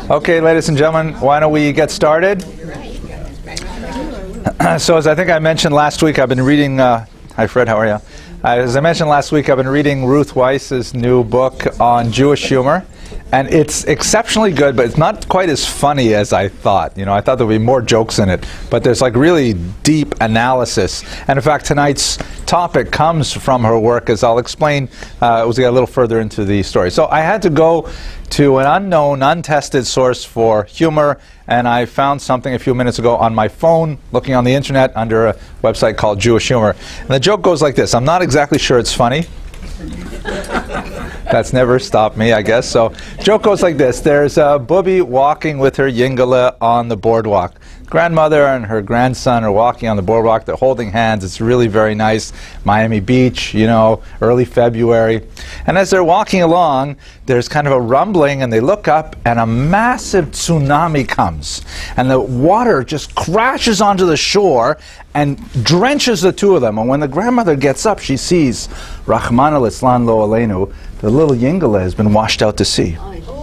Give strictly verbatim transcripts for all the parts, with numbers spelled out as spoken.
Okay, ladies and gentlemen, why don't we get started? So as I think I mentioned last week, I've been reading, uh, hi Fred, how are you? Uh, as I mentioned last week, I've been reading Ruth Weiss's new book on Jewish humor. And it's exceptionally good, but it's not quite as funny as I thought. You know, I thought there would be more jokes in it, but there's like really deep analysis. And in fact, tonight's topic comes from her work, as I'll explain uh, as we get a little further into the story. So I had to go to an unknown, untested source for humor, and I found something a few minutes ago on my phone, looking on the internet under a website called Jewish Humor. And the joke goes like this. I'm not exactly sure it's funny. That's never stopped me, I guess. So, joke goes like this. There's a booby walking with her yingala on the boardwalk. Grandmother and her grandson are walking on the boardwalk. They're holding hands. It's really very nice. Miami Beach, you know, early February. And as they're walking along, there's kind of a rumbling, and they look up, and a massive tsunami comes. And the water just crashes onto the shore and drenches the two of them. And when the grandmother gets up, she sees, Rahman al-Islan lo aleinu, the little yingala has been washed out to sea.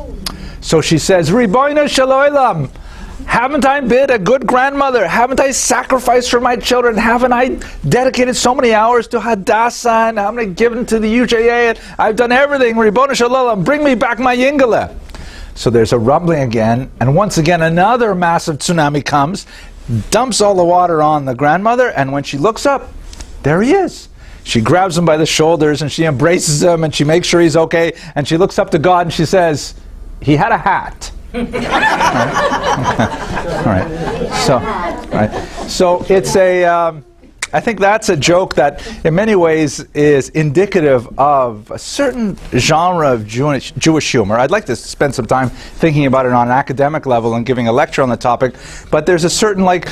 So she says, Ribono shel olam, haven't I been a good grandmother? Haven't I sacrificed for my children? Haven't I dedicated so many hours to Hadassah, and haven't I given to the U J A? And I've done everything. Ribono shel olam, bring me back my yingala. So there's a rumbling again, and once again another massive tsunami comes, dumps all the water on the grandmother, and when she looks up, there he is. She grabs him by the shoulders, and she embraces him, and she makes sure he's okay, and she looks up to God, and she says, he had a hat. All right. All right. So, all right. So it's a, um, I think that's a joke that in many ways is indicative of a certain genre of Jewish, Jewish humor. I'd like to spend some time thinking about it on an academic level and giving a lecture on the topic, but there's a certain, like,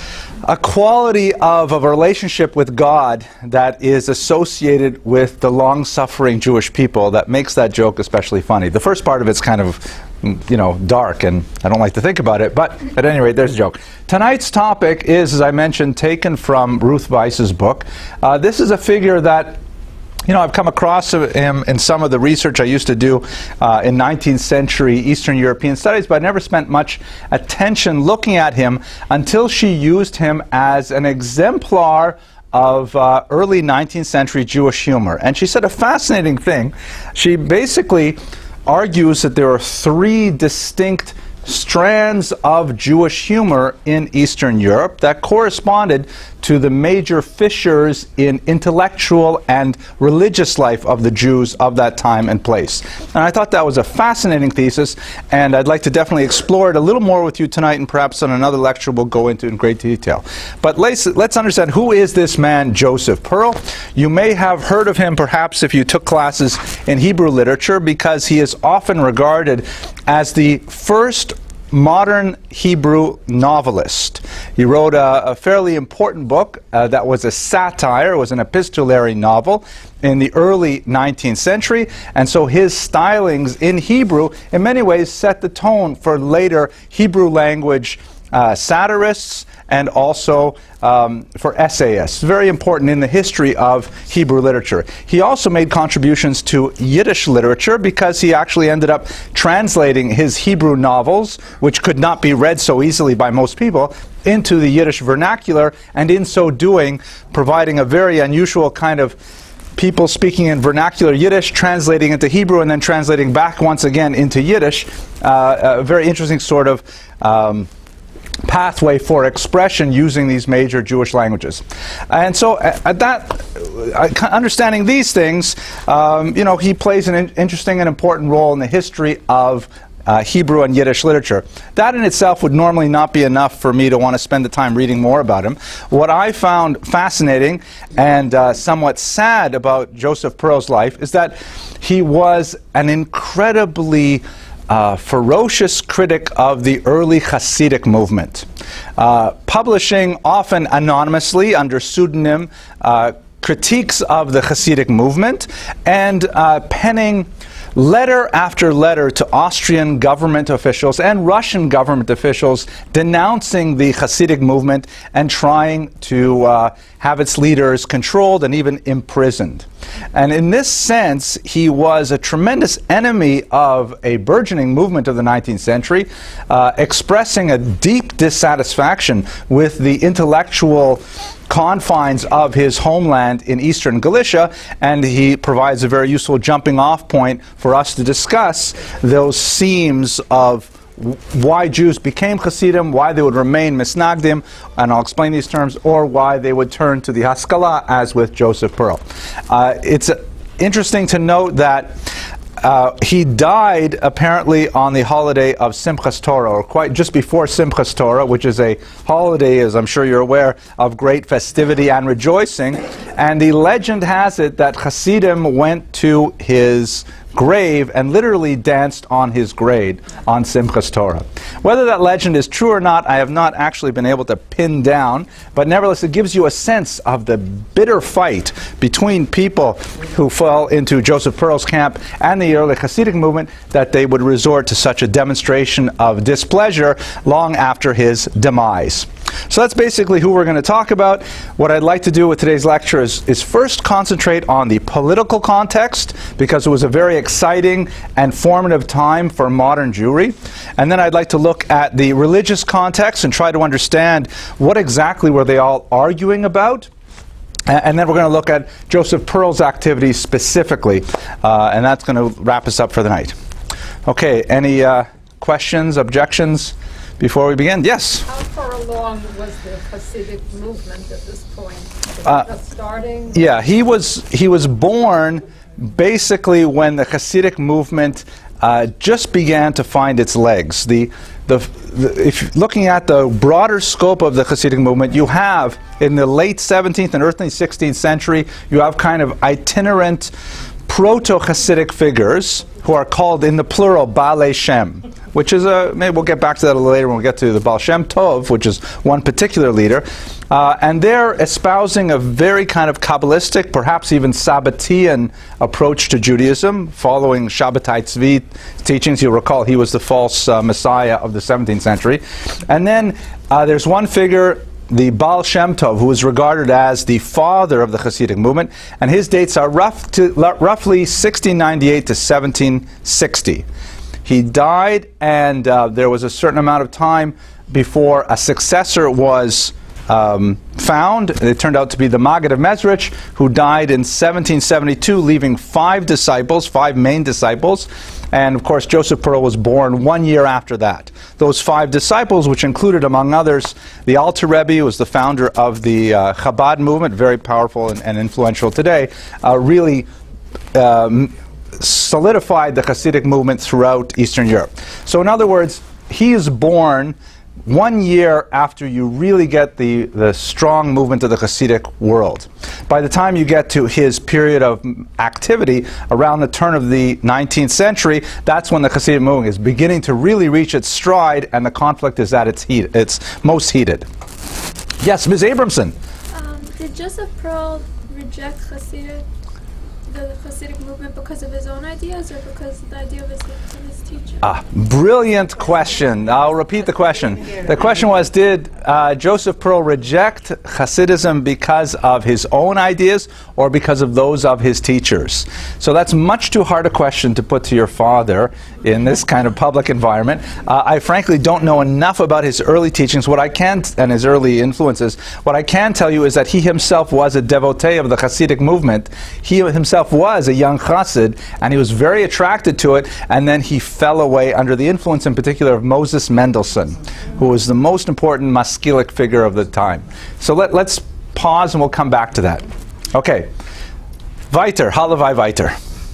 a quality of a relationship with God that is associated with the long-suffering Jewish people that makes that joke especially funny. The first part of it's kind of, you know, dark, and I don't like to think about it, but at any rate, there's a joke. Tonight's topic is, as I mentioned, taken from Ruth Weiss's book. Uh, this is a figure that, you know, I've come across him in some of the research I used to do uh, in nineteenth century Eastern European studies, but I never spent much attention looking at him until she used him as an exemplar of uh, early nineteenth century Jewish humor. And she said a fascinating thing. She basically argues that there are three distinct strands of Jewish humor in Eastern Europe that corresponded to the major fissures in intellectual and religious life of the Jews of that time and place. And I thought that was a fascinating thesis, and I'd like to definitely explore it a little more with you tonight, and perhaps on another lecture we'll go into in great detail. But let's, let's understand, who is this man, Joseph Perl? You may have heard of him perhaps if you took classes in Hebrew literature, because he is often regarded as the first modern Hebrew novelist. He wrote a, a fairly important book uh, that was a satire, was an epistolary novel in the early nineteenth century, and so his stylings in Hebrew in many ways set the tone for later Hebrew language uh, satirists and also um, for essayists. Very important in the history of Hebrew literature. He also made contributions to Yiddish literature because he actually ended up translating his Hebrew novels, which could not be read so easily by most people, into the Yiddish vernacular, and in so doing providing a very unusual kind of people speaking in vernacular Yiddish, translating into Hebrew, and then translating back once again into Yiddish. Uh, a very interesting sort of um, pathway for expression using these major Jewish languages. And so at, at that, uh, understanding these things, um, you know, he plays an in interesting and important role in the history of uh, Hebrew and Yiddish literature. That in itself would normally not be enough for me to want to spend the time reading more about him. What I found fascinating and uh, somewhat sad about Joseph Perl's life is that he was an incredibly Uh, ferocious critic of the early Hasidic movement, uh, publishing often anonymously under pseudonym uh, critiques of the Hasidic movement, and uh, penning letter after letter to Austrian government officials and Russian government officials denouncing the Hasidic movement and trying to uh, have its leaders controlled and even imprisoned. And in this sense, he was a tremendous enemy of a burgeoning movement of the nineteenth century, uh, expressing a deep dissatisfaction with the intellectual confines of his homeland in eastern Galicia, and he provides a very useful jumping off point for us to discuss those seams of why Jews became Hasidim, why they would remain Misnagdim, and I'll explain these terms, or why they would turn to the Haskalah, as with Joseph Perl. Uh, it's uh, interesting to note that Uh, he died apparently on the holiday of Simchas Torah, or quite just before Simchas Torah, which is a holiday, as I'm sure you're aware, of great festivity and rejoicing. And the legend has it that Hasidim went to his grave and literally danced on his grave on Simchas Torah. Whether that legend is true or not, I have not actually been able to pin down, but nevertheless it gives you a sense of the bitter fight between people who fell into Joseph Perl's camp and the early Hasidic movement, that they would resort to such a demonstration of displeasure long after his demise. So that's basically who we're going to talk about. What I'd like to do with today's lecture is, is first concentrate on the political context, because it was a very exciting and formative time for modern Jewry. And then I'd like to look at the religious context and try to understand what exactly were they all arguing about. And then we're going to look at Joseph Perl's activities specifically. Uh, and that's going to wrap us up for the night. Okay, any uh, questions, objections before we begin? Yes? How far along was the Hasidic movement at this point? Was Uh, it just starting? Yeah, he was, he was born basically when the Hasidic movement uh, just began to find its legs. The, the, the, if looking at the broader scope of the Hasidic movement, you have in the late seventeenth and early sixteenth century, you have kind of itinerant proto-Hasidic figures who are called in the plural Baalei Shem, which is a, maybe we'll get back to that a little later when we get to the Baal Shem Tov, which is one particular leader. Uh, and they're espousing a very kind of Kabbalistic, perhaps even Sabbatean approach to Judaism, following Shabbatai Tzvi teachings. You'll recall he was the false uh, Messiah of the seventeenth century. And then uh, there's one figure, the Baal Shem Tov, who is regarded as the father of the Hasidic movement, and his dates are rough to, roughly sixteen ninety-eight to seventeen sixty. He died, and uh, there was a certain amount of time before a successor was um, found. It turned out to be the Maggid of Mezrich, who died in seventeen seventy-two, leaving five disciples, five main disciples. And of course, Joseph Perl was born one year after that. Those five disciples, which included, among others, the Alter Rebbe, who was the founder of the uh, Chabad movement, very powerful and, and influential today, uh, really um, solidified the Hasidic movement throughout Eastern Europe. So in other words, he is born one year after you really get the, the strong movement of the Hasidic world. By the time you get to his period of activity, around the turn of the nineteenth century, that's when the Hasidic movement is beginning to really reach its stride, and the conflict is at its, heat, its most heated. Yes, Miz Abramson. Um, did Joseph Perl reject Hasidic, the Hasidic movement because of his own ideas, or because of the idea of his, of his teacher? Ah, brilliant question. I'll repeat the question. The question was, did uh, Joseph Perl reject Hasidism because of his own ideas or because of those of his teachers? So that's much too hard a question to put to your father in this kind of public environment. Uh, I frankly don't know enough about his early teachings. What I can, and his early influences, what I can tell you is that he himself was a devotee of the Hasidic movement. He himself was a young Chassid, and he was very attracted to it, and then he fell away under the influence in particular of Moses Mendelssohn, who was the most important maskilic figure of the time. So let, let's pause and we'll come back to that. Okay. Weiter, Halavai weiter.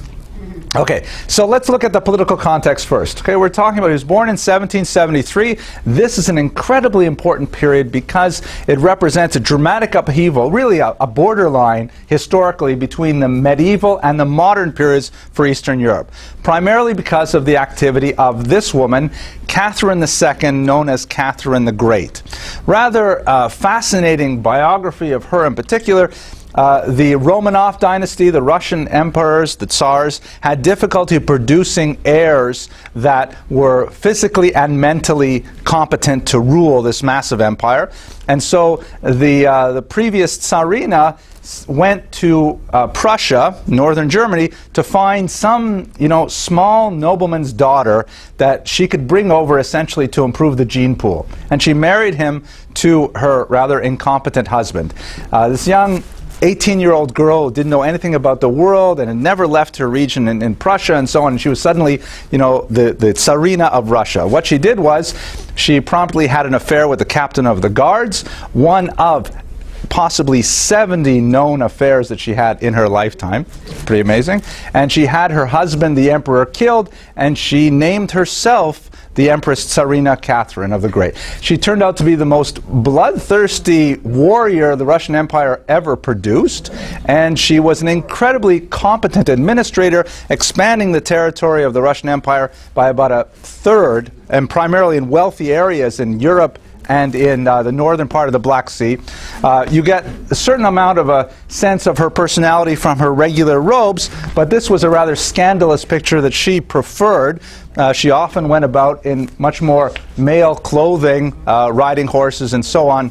Okay, so let's look at the political context first. Okay, we're talking about he was born in seventeen seventy-three. This is an incredibly important period because it represents a dramatic upheaval, really a, a borderline historically between the medieval and the modern periods for Eastern Europe. Primarily because of the activity of this woman, Catherine the Second, known as Catherine the Great. Rather uh, fascinating biography of her in particular. uh, the Romanov dynasty, the Russian emperors, the Tsars, had difficulty producing heirs that were physically and mentally competent to rule this massive empire. And so the, uh, the previous Tsarina went to uh, Prussia, northern Germany, to find some, you know, small nobleman's daughter that she could bring over essentially to improve the gene pool. And she married him to her rather incompetent husband. Uh, this young eighteen-year-old girl didn't know anything about the world and had never left her region in, in Prussia and so on. And she was suddenly, you know, the, the Tsarina of Russia. What she did was she promptly had an affair with the captain of the guards, one of possibly seventy known affairs that she had in her lifetime. Pretty amazing. And she had her husband, the emperor, killed, and she named herself the Empress Tsarina Catherine of the Great. She turned out to be the most bloodthirsty warrior the Russian Empire ever produced, and she was an incredibly competent administrator, expanding the territory of the Russian Empire by about a third, and primarily in wealthy areas in Europe and in uh, the northern part of the Black Sea. Uh, you get a certain amount of a sense of her personality from her regular robes, but this was a rather scandalous picture that she preferred. Uh, she often went about in much more male clothing, uh, riding horses and so on.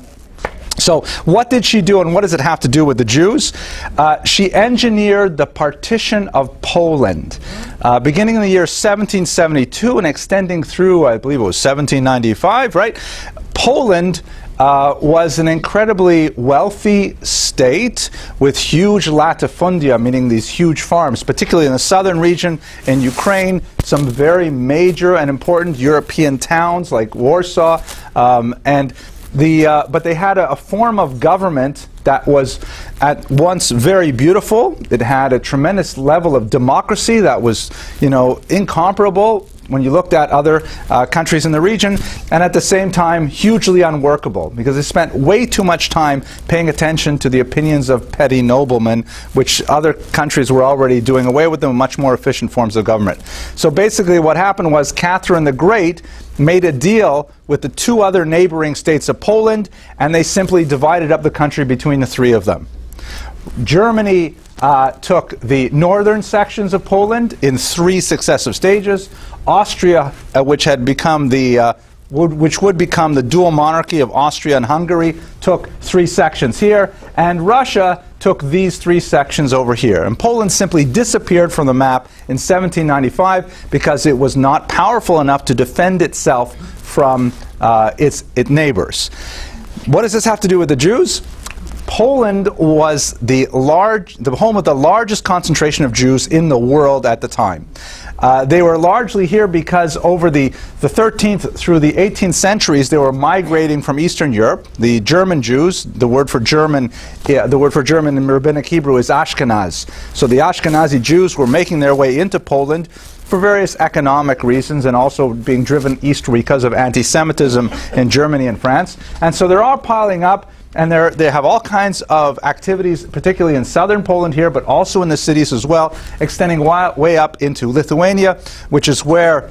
So what did she do, and what does it have to do with the Jews? Uh, she engineered the partition of Poland. Uh, beginning in the year seventeen seventy-two and extending through, I believe it was seventeen ninety-five, right? Poland uh, was an incredibly wealthy state with huge latifundia, meaning these huge farms, particularly in the southern region in Ukraine, some very major and important European towns like Warsaw, um, and The, uh, but they had a, a form of government that was at once very beautiful. It had a tremendous level of democracy that was, you know, incomparable when you looked at other uh, countries in the region, and at the same time hugely unworkable, because they spent way too much time paying attention to the opinions of petty noblemen, which other countries were already doing away with them, much more efficient forms of government. So basically what happened was Catherine the Great made a deal with the two other neighboring states of Poland, and they simply divided up the country between the three of them. Germany uh, took the northern sections of Poland in three successive stages. Austria, uh, which had become the uh, would, which would become the dual monarchy of Austria and Hungary, took three sections here, and Russia took these three sections over here. And Poland simply disappeared from the map in seventeen ninety-five because it was not powerful enough to defend itself from uh, its, its neighbors. What does this have to do with the Jews? Poland was the large, the home of the largest concentration of Jews in the world at the time. Uh, they were largely here because over the, the thirteenth through the eighteenth centuries, they were migrating from Eastern Europe. The German Jews, the word for German, yeah, the word for German in Rabbinic Hebrew is Ashkenaz. So the Ashkenazi Jews were making their way into Poland for various economic reasons, and also being driven eastward because of anti-Semitism in Germany and France. And so they're all piling up. And they have all kinds of activities, particularly in southern Poland here, but also in the cities as well, extending way up into Lithuania, which is where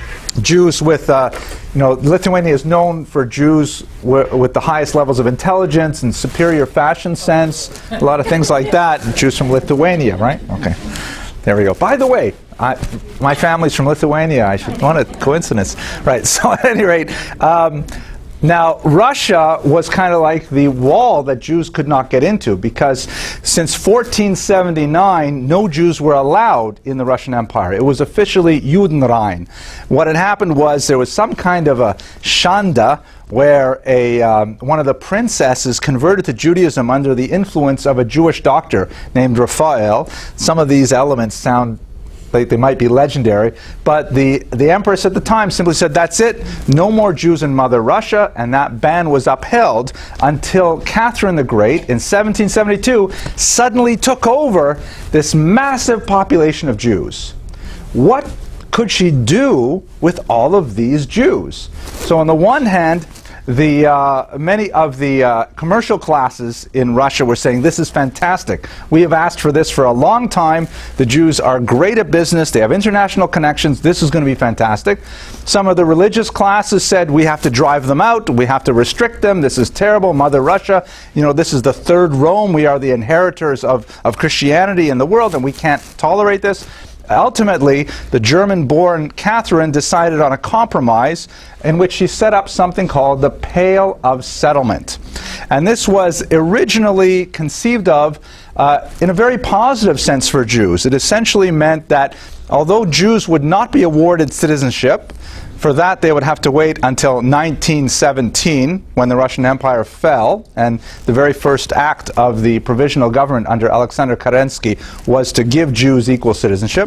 Jews with, uh, you know, Lithuania is known for Jews with the highest levels of intelligence and superior fashion sense, a lot of things like that. Jews from Lithuania, right? Okay. There we go. By the way, I, my family's from Lithuania. I should want a coincidence. Right. So at any rate, um, now, Russia was kind of like the wall that Jews could not get into, because since fourteen seventy-nine, no Jews were allowed in the Russian Empire. It was officially Judenrein. What had happened was there was some kind of a shanda where a, um, one of the princesses converted to Judaism under the influence of a Jewish doctor named Raphael. Some of these elements sound They, they might be legendary, but the, the empress at the time simply said, that's it, no more Jews in Mother Russia, and that ban was upheld until Catherine the Great, in seventeen seventy-two, suddenly took over this massive population of Jews. What could she do with all of these Jews? So on the one hand, the uh, many of the uh, commercial classes in Russia were saying, this is fantastic. We have asked for this for a long time. The Jews are great at business. They have international connections. This is going to be fantastic. Some of the religious classes said, we have to drive them out. We have to restrict them. This is terrible. Mother Russia, you know, this is the third Rome. We are the inheritors of, of Christianity in the world, and we can't tolerate this. Ultimately, the German-born Catherine decided on a compromise in which she set up something called the Pale of Settlement. And this was originally conceived of uh, in a very positive sense for Jews. It essentially meant that although Jews would not be awarded citizenship, for that they would have to wait until nineteen seventeen, when the Russian Empire fell, and the very first act of the provisional government under Alexander Kerensky was to give Jews equal citizenship.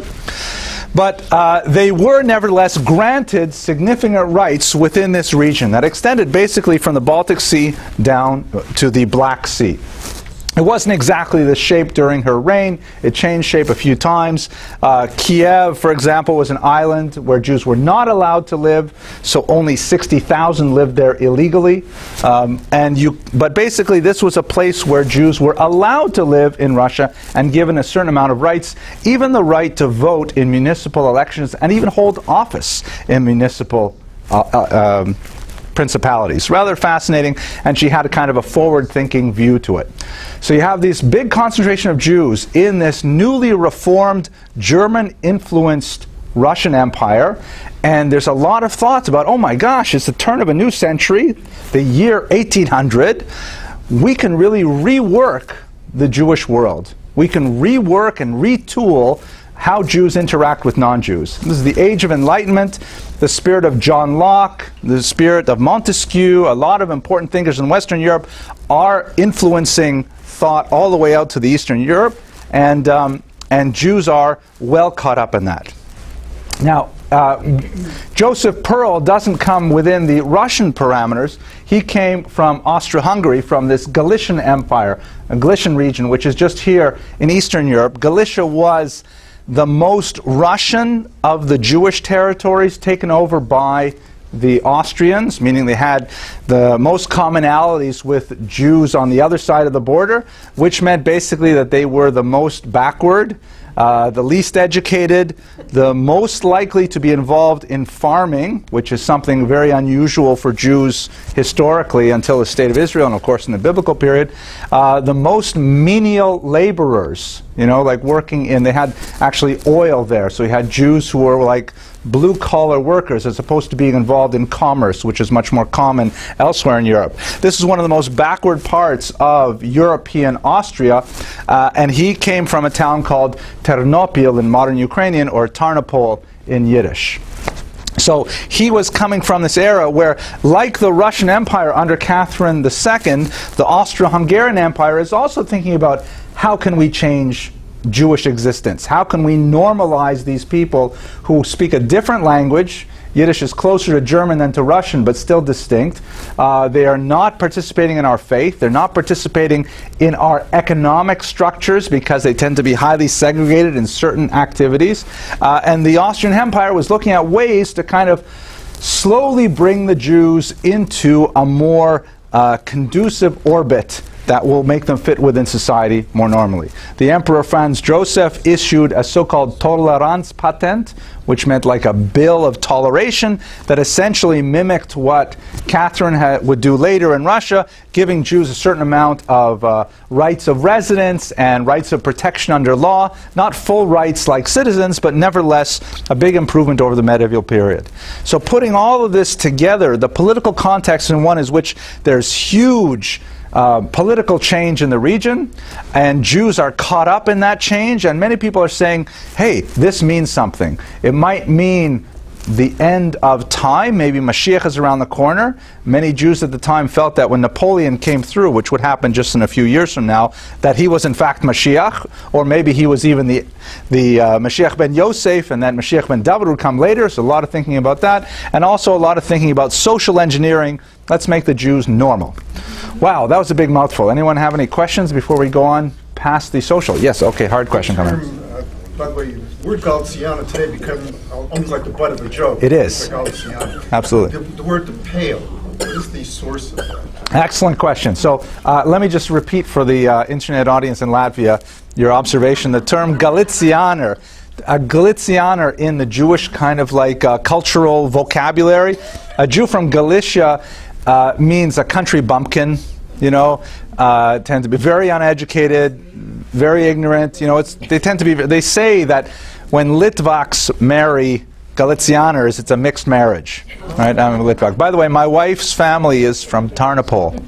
But uh, they were nevertheless granted significant rights within this region that extended basically from the Baltic Sea down to the Black Sea. It wasn't exactly the shape during her reign. It changed shape a few times. Uh, Kiev, for example, was an island where Jews were not allowed to live, so only sixty thousand lived there illegally. Um, and you, but basically this was a place where Jews were allowed to live in Russia and given a certain amount of rights, even the right to vote in municipal elections and even hold office in municipal uh, uh, um, principalities. Rather fascinating, and she had a kind of a forward-thinking view to it. So you have this big concentration of Jews in this newly reformed, German-influenced Russian Empire, and there's a lot of thoughts about, oh my gosh, it's the turn of a new century, the year eighteen hundred. We can really rework the Jewish world. We can rework and retool how Jews interact with non-Jews. This is the age of enlightenment, the spirit of John Locke, the spirit of Montesquieu. A lot of important thinkers in Western Europe are influencing thought all the way out to the Eastern Europe, and, um, and Jews are well caught up in that. Now, uh, Joseph Perl doesn't come within the Russian parameters. He came from Austria-Hungary, from this Galician Empire, a Galician region, which is just here in Eastern Europe. Galicia was the most Russian of the Jewish territories taken over by the Austrians, meaning they had the most commonalities with Jews on the other side of the border, which meant basically that they were the most backward, uh, the least educated, the most likely to be involved in farming, which is something very unusual for Jews historically until the State of Israel and of course in the biblical period, uh, the most menial laborers, you know, like working in, they had actually oil there, so you had Jews who were like blue-collar workers as opposed to being involved in commerce, which is much more common elsewhere in Europe. This is one of the most backward parts of European Austria, uh, and he came from a town called Ternopil in modern Ukrainian, or Tarnopol in Yiddish. So he was coming from this era where, like the Russian Empire under Catherine the Second, the Austro-Hungarian Empire is also thinking about how can we change Jewish existence? How can we normalize these people who speak a different language? Yiddish is closer to German than to Russian, but still distinct. Uh, they are not participating in our faith. They're not participating in our economic structures because they tend to be highly segregated in certain activities. Uh, and the Austrian Empire was looking at ways to kind of slowly bring the Jews into a more uh, conducive orbit that will make them fit within society more normally. The Emperor Franz Joseph issued a so-called Toleranzpatent, which meant like a bill of toleration that essentially mimicked what Catherine would do later in Russia, giving Jews a certain amount of uh, rights of residence and rights of protection under law. Not full rights like citizens, but nevertheless a big improvement over the medieval period. So putting all of this together, the political context in one is which there's huge Uh, political change in the region, and Jews are caught up in that change, and many people are saying, hey, this means something. It might mean the end of time. Maybe Mashiach is around the corner. Many Jews at the time felt that when Napoleon came through, which would happen just in a few years from now, that he was in fact Mashiach, or maybe he was even the, the uh, Mashiach ben Yosef, and that Mashiach ben David would come later. So a lot of thinking about that, and also a lot of thinking about social engineering. Let's make the Jews normal. Wow, that was a big mouthful. Anyone have any questions before we go on past the social? Yes, okay, hard question coming. Uh, by the way, the word Galiciana today becomes almost like the butt of a joke. It is. Galiciana. Absolutely. The, the word the pale, What is the source of that? Excellent question. So uh, let me just repeat for the uh, internet audience in Latvia your observation. The term Galicianer, a Galicianer in the Jewish kind of like uh, cultural vocabulary, a Jew from Galicia uh, means a country bumpkin, you know, uh, tend to be very uneducated, very ignorant. You know, it's, they tend to be, they say that when Litvaks marry Galicianers, it's a mixed marriage. Right? I'm a Litvak. By the way, my wife's family is from Tarnopol.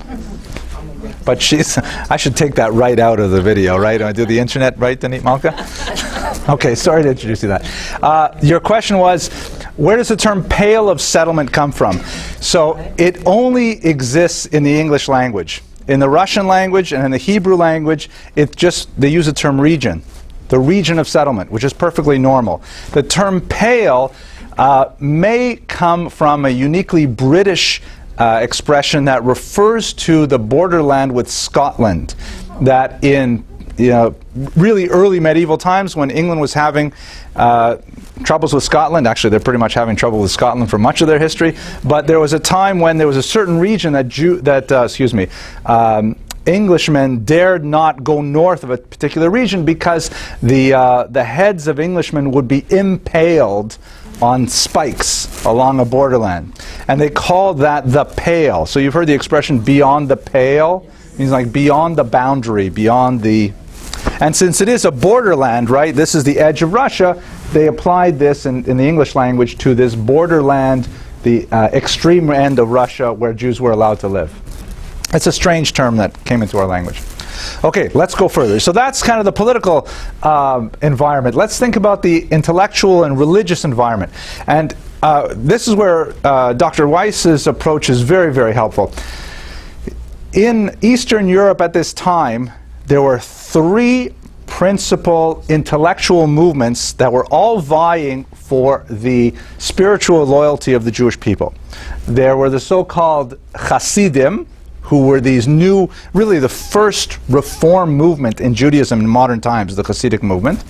But she's, I should take that right out of the video, right? I do the internet, right, Danit Malka? Okay, sorry to introduce you to that. Uh, your question was, where does the term pale of settlement come from? So it only exists in the English language. In the Russian language and in the Hebrew language, it just, they use the term region. The region of settlement, which is perfectly normal. The term pale uh, may come from a uniquely British uh, expression that refers to the borderland with Scotland, that in you know, really early medieval times when England was having uh, troubles with Scotland, actually they're pretty much having trouble with Scotland for much of their history, but there was a time when there was a certain region that, Jew that uh, excuse me, um, Englishmen dared not go north of a particular region because the, uh, the heads of Englishmen would be impaled on spikes along a borderland. And they called that the pale. So you've heard the expression beyond the pale. It means like beyond the boundary, beyond the... And since it is a borderland, right, this is the edge of Russia, they applied this in, in the English language to this borderland, the uh, extreme end of Russia where Jews were allowed to live. It's a strange term that came into our language. Okay, let's go further. So that's kind of the political um, environment. Let's think about the intellectual and religious environment. And uh, this is where uh, Doctor Weiss's approach is very, very helpful. In Eastern Europe at this time, there were three principal intellectual movements that were all vying for the spiritual loyalty of the Jewish people. There were the so-called Hasidim, who were these new, really the first reform movement in Judaism in modern times, the Hasidic movement.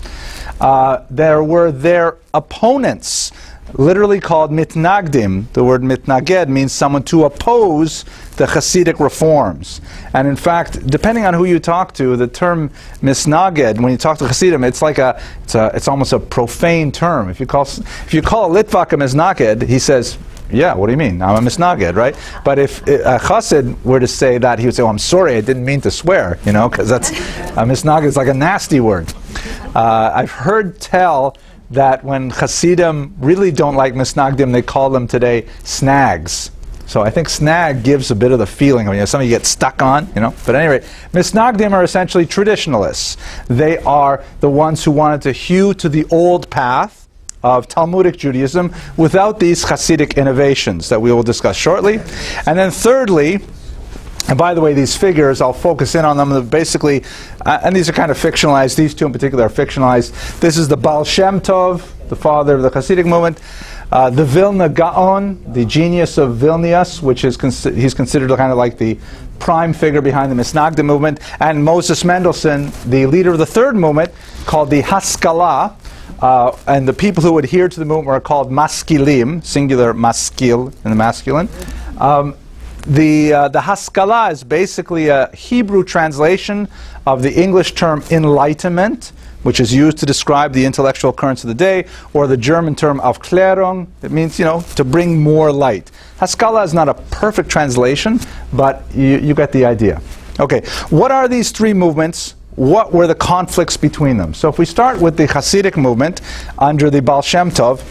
Uh, there were their opponents, literally called mitnagdim. The word mitnaged means someone to oppose the Hasidic reforms. And in fact, depending on who you talk to, the term misnaged, when you talk to Hasidim, it's like a, it's a, it's almost a profane term. If you call, if you call a Litvak a misnaged, he says, yeah, what do you mean? I'm a misnaged, right? But if a chassid were to say that, he would say, oh, I'm sorry, I didn't mean to swear, you know, because that's, a misnaged is like a nasty word. Uh, I've heard tell that when Hasidim really don't like misnagdim, they call them today snags. So I think snag gives a bit of the feeling of, you know, something you get stuck on, you know. But at any rate, misnagdim are essentially traditionalists. They are the ones who wanted to hew to the old path of Talmudic Judaism without these Hasidic innovations that we will discuss shortly. And then thirdly, and by the way, these figures, I'll focus in on them basically, uh, and these are kind of fictionalized, these two in particular are fictionalized. This is the Baal Shem Tov, the father of the Hasidic movement, uh, the Vilna Gaon, the genius of Vilnius, which is consi he's considered kind of like the prime figure behind the Misnagdim movement, and Moses Mendelssohn, the leader of the third movement, called the Haskalah. Uh, and the people who adhere to the movement are called maskilim, singular maskil in the masculine. Um, the, uh, the Haskalah is basically a Hebrew translation of the English term enlightenment, which is used to describe the intellectual currents of the day, or the German term Aufklärung. It means, you know, to bring more light. Haskalah is not a perfect translation, but you, you get the idea. Okay, what are these three movements? What were the conflicts between them? So if we start with the Hasidic movement under the Baal Shem Tov,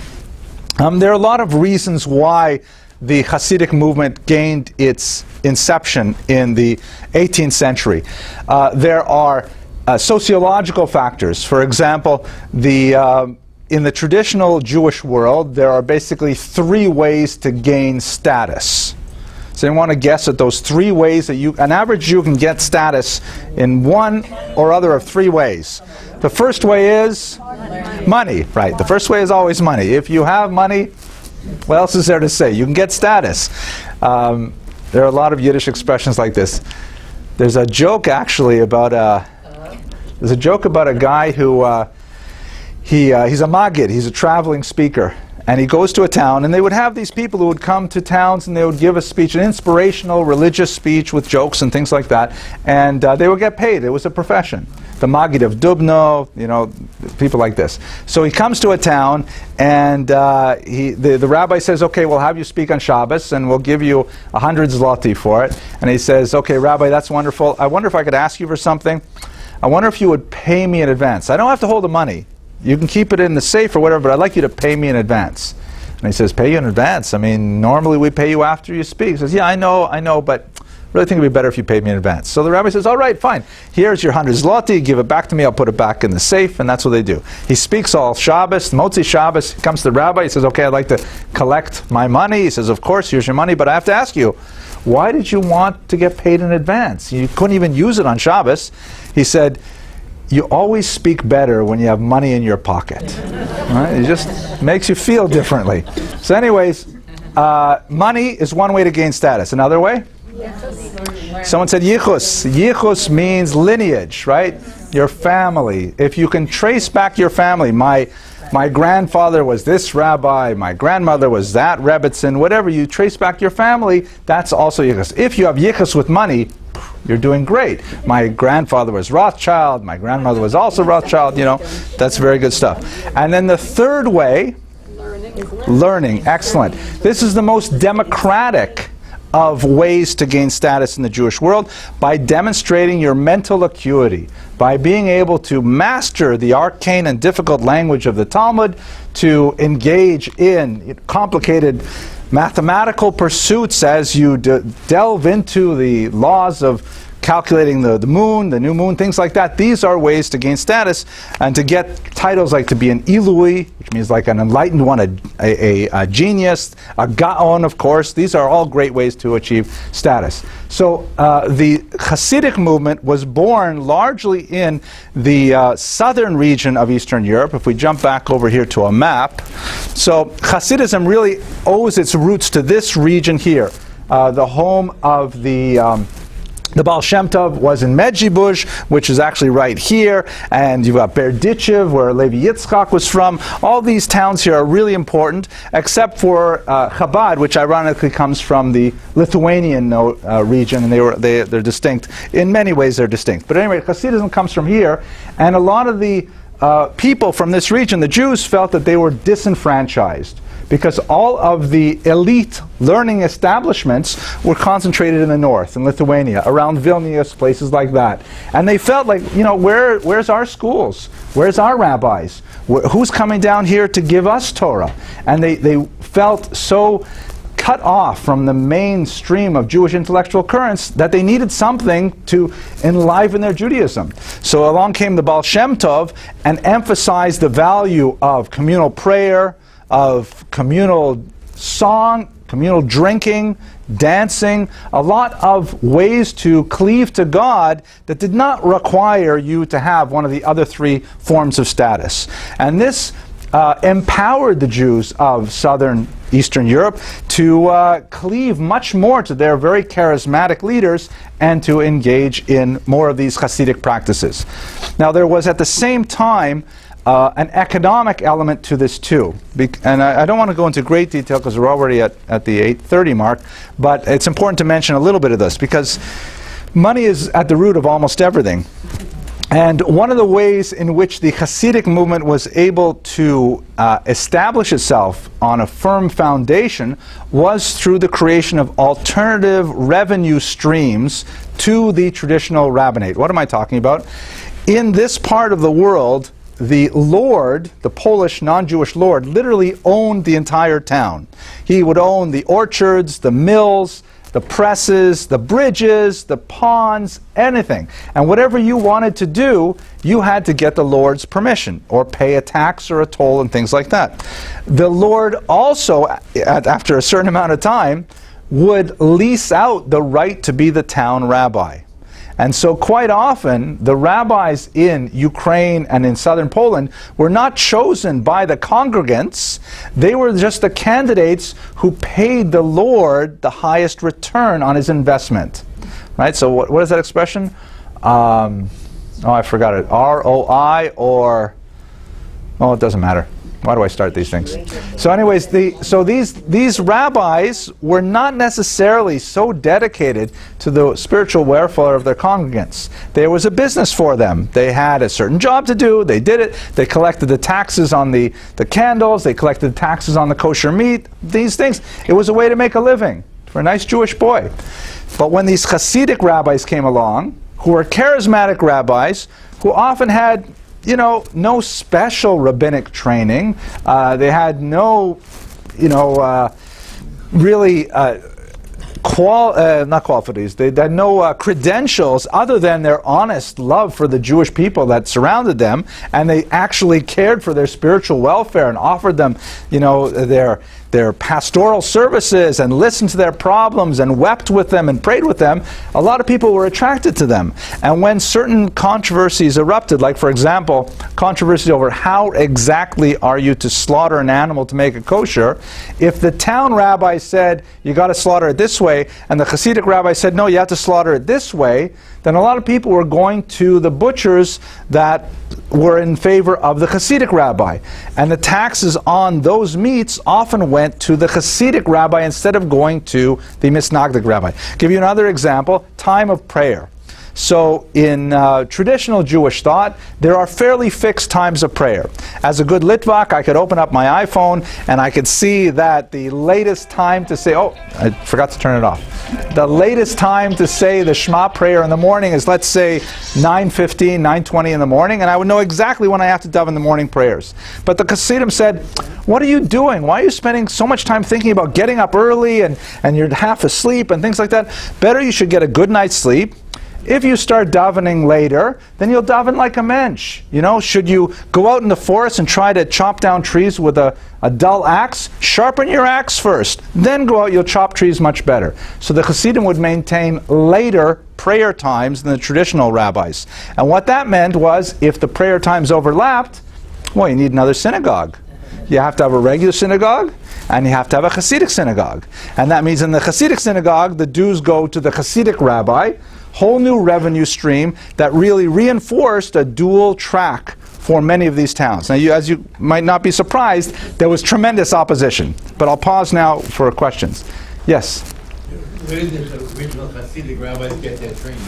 um, there are a lot of reasons why the Hasidic movement gained its inception in the eighteenth century. Uh, there are uh, sociological factors. For example, the, uh, in the traditional Jewish world, there are basically three ways to gain status. So you want to guess at those three ways that you, an average Jew can get status in one or other of three ways. The first way is money. money, right? The first way is always money. If you have money, what else is there to say? You can get status. Um, there are a lot of Yiddish expressions like this. There's a joke actually about a, there's a joke about a guy who, uh, he, uh, he's a maggid, he's a traveling speaker. And he goes to a town, and they would have these people who would come to towns and they would give a speech, an inspirational religious speech with jokes and things like that, and uh, they would get paid. It was a profession. The Maggid of Dubno, you know, people like this. So he comes to a town, and uh, he, the, the rabbi says, okay, we'll have you speak on Shabbos, and we'll give you a hundred zloty for it. And he says, okay, Rabbi, that's wonderful. I wonder if I could ask you for something. I wonder if you would pay me in advance. I don't have to hold the money. You can keep it in the safe or whatever, but I'd like you to pay me in advance. And he says, pay you in advance? I mean, normally we pay you after you speak. He says, yeah, I know, I know, but I really think it would be better if you paid me in advance. So the rabbi says, all right, fine. Here's your hundred zloty. Give it back to me. I'll put it back in the safe. And that's what they do. He speaks all Shabbos, Motzi Shabbos. He comes to the rabbi. He says, okay, I'd like to collect my money. He says, of course, here's your money. But I have to ask you, why did you want to get paid in advance? You couldn't even use it on Shabbos. He said, you always speak better when you have money in your pocket. Right? It just makes you feel differently. So anyways, uh, money is one way to gain status. Another way? Someone said yichus. Yichus means lineage, right? Your family. If you can trace back your family, my my grandfather was this rabbi, my grandmother was that Rebbitzin, whatever, you trace back your family, that's also yichus. If you have yichus with money, you're doing great. My grandfather was Rothschild, my grandmother was also Rothschild, you know, that's very good stuff. And then the third way, learning. Learning, excellent. This is the most democratic of ways to gain status in the Jewish world, by demonstrating your mental acuity, by being able to master the arcane and difficult language of the Talmud, to engage in complicated mathematical pursuits as you de delve into the laws of calculating the, the moon, the new moon, things like that. These are ways to gain status and to get titles like to be an Ilui, which means like an enlightened one, a, a, a genius, a Gaon, of course. These are all great ways to achieve status. So uh, the Hasidic movement was born largely in the uh, southern region of Eastern Europe. If we jump back over here to a map, so Hasidism really owes its roots to this region here, uh, the home of the um, The Baal Shem Tov was in Medjugorje, which is actually right here, and you've got Berdichev, where Levi Yitzchak was from. All these towns here are really important, except for uh, Chabad, which ironically comes from the Lithuanian uh, region, and they were they, they're distinct. In many ways, they're distinct. But anyway, Hasidism comes from here, and a lot of the uh, people from this region, the Jews, felt that they were disenfranchised, because all of the elite learning establishments were concentrated in the north, in Lithuania, around Vilnius, places like that. And they felt like, you know, where, where's our schools? Where's our rabbis? Wh who's coming down here to give us Torah? And they, they felt so cut off from the mainstream of Jewish intellectual currents that they needed something to enliven their Judaism. So along came the Baal Shem Tov and emphasized the value of communal prayer, of communal song, communal drinking, dancing, a lot of ways to cleave to God that did not require you to have one of the other three forms of status. And this uh, empowered the Jews of southern Eastern Europe to uh, cleave much more to their very charismatic leaders and to engage in more of these Hasidic practices. Now, there was at the same time Uh, an economic element to this too. Be and I, I don't want to go into great detail because we're already at, at the eight thirty mark, but it's important to mention a little bit of this because money is at the root of almost everything. And one of the ways in which the Hasidic movement was able to uh, establish itself on a firm foundation was through the creation of alternative revenue streams to the traditional rabbinate. What am I talking about? In this part of the world, the lord, the Polish non-Jewish lord, literally owned the entire town. He would own the orchards, the mills, the presses, the bridges, the ponds, anything. And whatever you wanted to do, you had to get the lord's permission or pay a tax or a toll and things like that. The lord also, at, after a certain amount of time, would lease out the right to be the town rabbi. And so quite often, the rabbis in Ukraine and in southern Poland were not chosen by the congregants. They were just the candidates who paid the Lord the highest return on his investment. Right? So what, what is that expression? Um, oh, I forgot it. R O I or... Oh, it doesn't matter. Why do I start these things? So anyways, the, so these, these rabbis were not necessarily so dedicated to the spiritual welfare of their congregants. There was a business for them. They had a certain job to do. They did it. They collected the taxes on the, the candles. They collected the taxes on the kosher meat. These things. It was a way to make a living for a nice Jewish boy. But when these Hasidic rabbis came along, who were charismatic rabbis, who often had, you know, no special rabbinic training. Uh, they had no, you know, uh, really uh, qual uh, not qualities. They had no uh, credentials other than their honest love for the Jewish people that surrounded them, and they actually cared for their spiritual welfare and offered them, you know, their their pastoral services and listened to their problems and wept with them and prayed with them. A lot of people were attracted to them. And when certain controversies erupted, like for example, controversy over how exactly are you to slaughter an animal to make it kosher, if the town rabbi said you got to slaughter it this way, and the Hasidic rabbi said no, you have to slaughter it this way, then a lot of people were going to the butchers that were in favor of the Hasidic rabbi. And the taxes on those meats often went to the Hasidic rabbi instead of going to the Misnagdic rabbi. Give you another example, time of prayer. So in uh, traditional Jewish thought, there are fairly fixed times of prayer. As a good Litvak, I could open up my iPhone and I could see that the latest time to say, oh, I forgot to turn it off. The latest time to say the Shema prayer in the morning is, let's say, nine fifteen, nine twenty in the morning, and I would know exactly when I have to daven the morning prayers. But the Hasidim said, what are you doing? Why are you spending so much time thinking about getting up early and, and you're half asleep and things like that? Better you should get a good night's sleep. If you start davening later, then you'll daven like a mensch. You know, should you go out in the forest and try to chop down trees with a, a dull axe? Sharpen your axe first. Then go out, you'll chop trees much better. So the Hasidim would maintain later prayer times than the traditional rabbis. And what that meant was, if the prayer times overlapped, well, you need another synagogue. You have to have a regular synagogue, and you have to have a Hasidic synagogue. And that means in the Hasidic synagogue, the dues go to the Hasidic rabbi, whole new revenue stream that really reinforced a dual track for many of these towns. Now, you, as you might not be surprised, there was tremendous opposition. But I'll pause now for questions. Yes? Where did the original Hasidic rabbis get their training?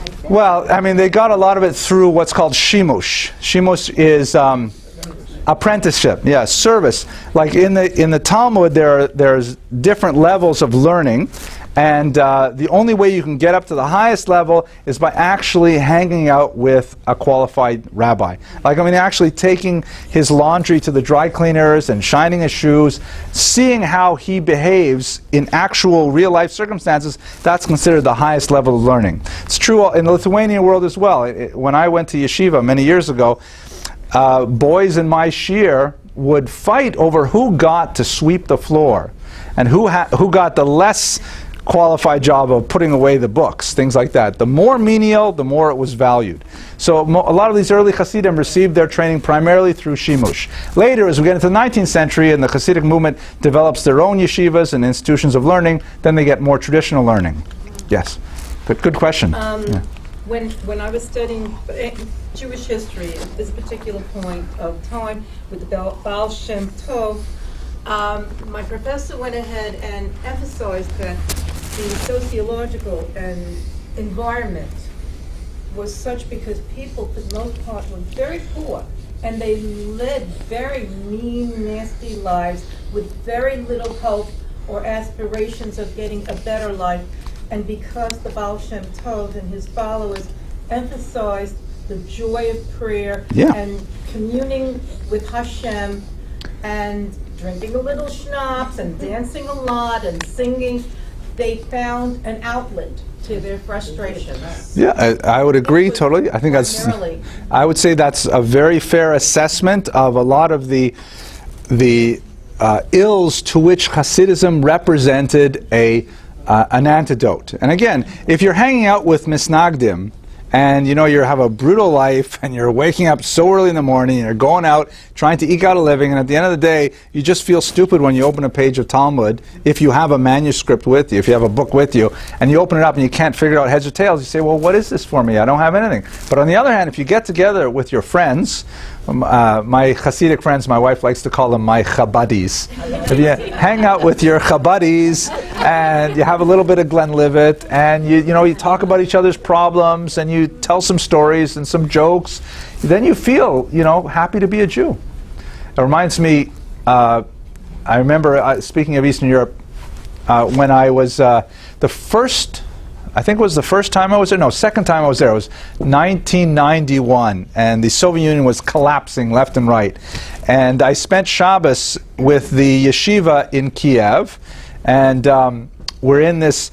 Well, I mean, they got a lot of it through what's called shimush. Shimush is um, apprenticeship, yeah, service. Like in the in the Talmud, there are, there's different levels of learning. And uh, the only way you can get up to the highest level is by actually hanging out with a qualified rabbi. Like, I mean, actually taking his laundry to the dry cleaners and shining his shoes, seeing how he behaves in actual real-life circumstances, that's considered the highest level of learning. It's true in the Lithuanian world as well. It, it, when I went to yeshiva many years ago, uh, boys in my shiur would fight over who got to sweep the floor and who, ha who got the less qualified job of putting away the books, things like that. The more menial, the more it was valued. So mo a lot of these early Hasidim received their training primarily through shimush. Later, as we get into the nineteenth century and the Hasidic movement develops their own yeshivas and institutions of learning, then they get more traditional learning. Yes, good, good question. Um, yeah. When, when I was studying Jewish history at this particular point of time with the Baal, Baal Shem Tov, um, my professor went ahead and emphasized that the sociological and environment was such because people, for the most part, were very poor, and they led very mean, nasty lives with very little hope or aspirations of getting a better life. And because the Baal Shem Tov and his followers emphasized the joy of prayer yeah. and communing with Hashem and drinking a little schnapps and dancing a lot and singing, they found an outlet to their frustrations. Yeah, I, I would agree totally. I think that's, I would say that's a very fair assessment of a lot of the, the uh, ills to which Hasidism represented a, uh, an antidote. And again, if you're hanging out with Misnagdim, and you know you have a brutal life, and you're waking up so early in the morning, and you're going out trying to eke out a living, and at the end of the day, you just feel stupid when you open a page of Talmud, if you have a manuscript with you, if you have a book with you, and you open it up and you can't figure out heads or tails, you say, well, what is this for me? I don't have anything. But on the other hand, if you get together with your friends, um, uh, my Hasidic friends, my wife likes to call them my Chabadis. If you hang out with your Chabadis, and you have a little bit of Glenlivet, and you, you know, you talk about each other's problems, and you tell some stories and some jokes, then you feel, you know, happy to be a Jew. It reminds me, uh, I remember, uh, speaking of Eastern Europe, uh, when I was uh, the first, I think it was the first time I was there, no, second time I was there, it was nineteen ninety-one, and the Soviet Union was collapsing left and right. And I spent Shabbos with the yeshiva in Kiev, and um, we're in this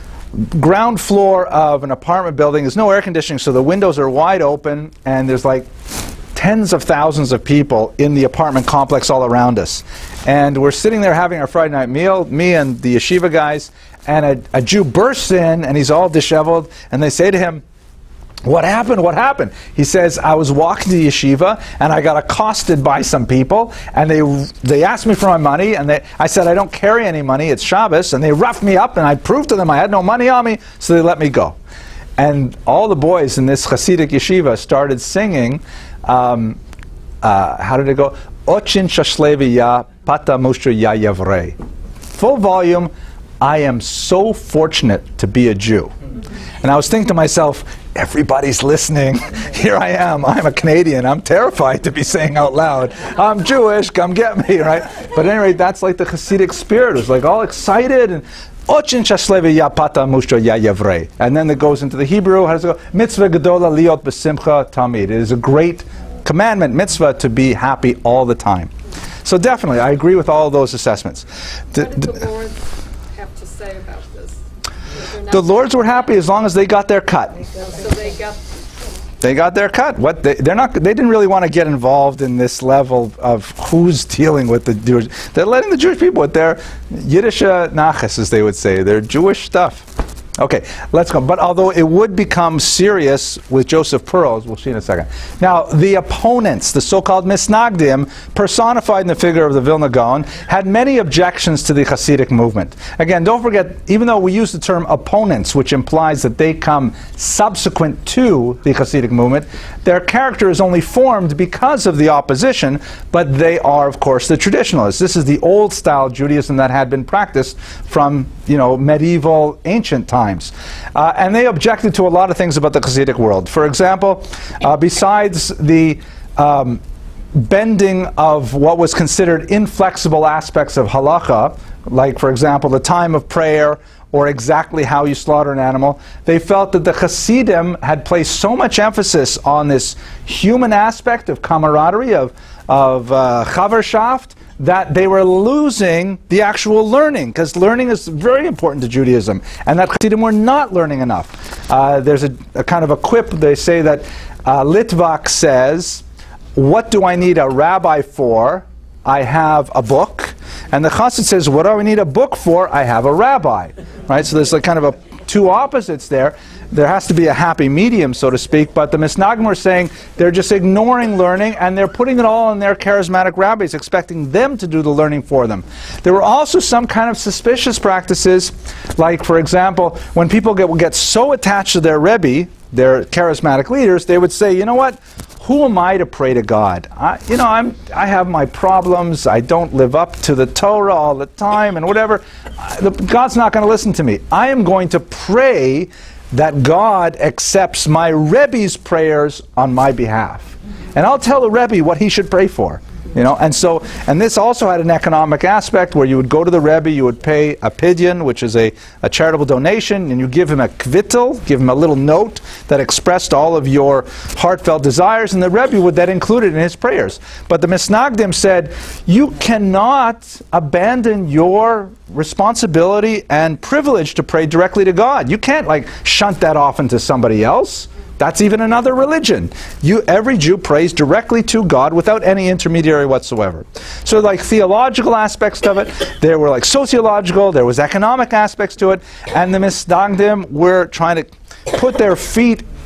ground floor of an apartment building. There's no air conditioning, so the windows are wide open, and there's like tens of thousands of people in the apartment complex all around us. And we're sitting there having our Friday night meal, me and the yeshiva guys, and a, a Jew bursts in, and he's all disheveled, and they say to him, what happened? What happened? He says, I was walking to the yeshiva, and I got accosted by some people, and they they asked me for my money, and they, I said, I don't carry any money, it's Shabbos, and they roughed me up, and I proved to them I had no money on me, so they let me go. And all the boys in this Hasidic yeshiva started singing, um, uh, how did it go? Ochin shashlevi ya pata mushra ya yavrei. Full volume, I am so fortunate to be a Jew. And I was thinking to myself, everybody's listening. Here I am. I'm a Canadian. I'm terrified to be saying out loud, I'm Jewish, come get me, right? But at any rate, that's like the Hasidic spirit. It was like all excited and Ochin shashlevi ya pata mushra ya yavrei. And then it goes into the Hebrew. How does it go? Mitzvah gedola liot b'simcha tamid. It is a great commandment, mitzvah, to be happy all the time. So definitely, I agree with all of those assessments. What did the Lord have to say about this? The Lords were happy as long as they got their cut. So they got They got their cut. What they, they're not. They didn't really want to get involved in this level of who's dealing with the Jewish. They're letting the Jewish people with their Yiddish naches, as they would say, their Jewish stuff. Okay, let's go. But although it would become serious with Joseph Perl, as we'll see in a second. Now, the opponents, the so-called Misnagdim, personified in the figure of the Vilna Gaon, had many objections to the Hasidic movement. Again, don't forget, even though we use the term opponents, which implies that they come subsequent to the Hasidic movement, their character is only formed because of the opposition, but they are, of course, the traditionalists. This is the old-style Judaism that had been practiced from, you know, medieval, ancient times. Uh, and they objected to a lot of things about the Hasidic world. For example, uh, besides the um, bending of what was considered inflexible aspects of halacha, like, for example, the time of prayer or exactly how you slaughter an animal, they felt that the Hasidim had placed so much emphasis on this human aspect of camaraderie, of, of uh, chaverschaft, that they were losing the actual learning, because learning is very important to Judaism, and that Hasidim were not learning enough. Uh, there's a, a kind of a quip, they say that uh, Litvak says, what do I need a rabbi for? I have a book. And the Chassid says, what do I need a book for? I have a rabbi. Right? So there's like kind of a two opposites there. There has to be a happy medium, so to speak, but the Misnagdim were saying they're just ignoring learning, and they're putting it all on their charismatic rabbis, expecting them to do the learning for them. There were also some kind of suspicious practices, like, for example, when people get, get so attached to their Rebbe, their charismatic leaders, they would say, you know what? Who am I to pray to God? I, you know, I'm, I have my problems. I don't live up to the Torah all the time and whatever. I, the, God's not going to listen to me. I am going to pray that God accepts my Rebbe's prayers on my behalf. And I'll tell the Rebbe what he should pray for. You know, and so, and this also had an economic aspect where you would go to the Rebbe, you would pay a pidyon, which is a, a charitable donation, and you give him a kvittel, give him a little note that expressed all of your heartfelt desires, and the Rebbe would then include it in his prayers. But the Misnagdim said, you cannot abandon your responsibility and privilege to pray directly to God. You can't, like, shunt that off into somebody else. That's even another religion. You, every Jew prays directly to God without any intermediary whatsoever. So, like, theological aspects of it, there were like sociological, there was economic aspects to it, and the Misnagdim were trying to put their feet